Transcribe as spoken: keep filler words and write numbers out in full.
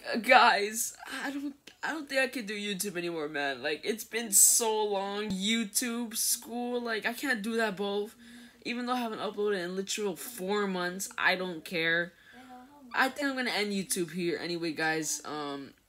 Guys, I don't I don't think I can do YouTube anymore, man. Like, it's been so long. YouTube, school, like, I can't do that both. Even though I haven't uploaded in literal four months, I don't care. I think I'm gonna end YouTube here anyway, guys. Um,